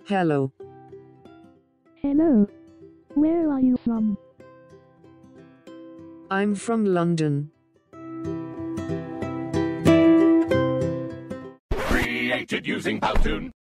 Hello. Hello. Where are you from? I'm from London. Created using Powtoon.